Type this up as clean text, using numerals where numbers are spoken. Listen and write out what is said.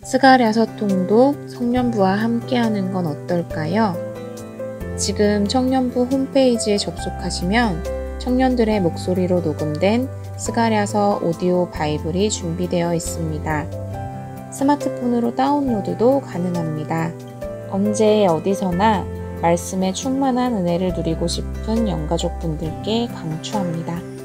스가랴서 통독 청년부와 함께하는 건 어떨까요? 지금 청년부 홈페이지에 접속하시면 청년들의 목소리로 녹음된 스가랴서 오디오 바이블이 준비되어 있습니다. 스마트폰으로 다운로드도 가능합니다. 언제 어디서나 말씀에 충만한 은혜를 누리고 싶은 영가족분들께 강추합니다.